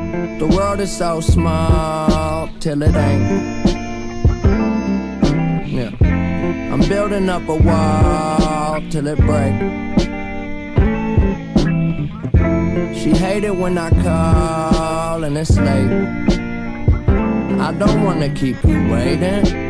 The world is so small till it ain't. Yeah, I'm building up a wall till it break. She hate it when I call and it's late. I don't wanna keep you waiting.